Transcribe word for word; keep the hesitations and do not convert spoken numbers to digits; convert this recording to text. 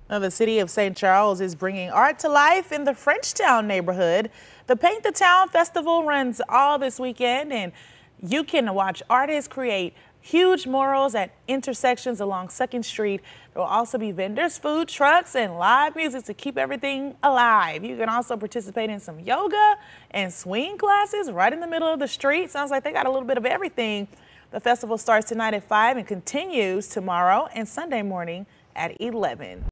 Now, the city of Saint Charles is bringing art to life in the Frenchtown neighborhood. The Paint the Town Festival runs all this weekend, and you can watch artists create huge murals at intersections along second street. There will also be vendors, food trucks, and live music to keep everything alive. You can also participate in some yoga and swing classes right in the middle of the street. Sounds like they got a little bit of everything. The festival starts tonight at five and continues tomorrow and Sunday morning at eleven.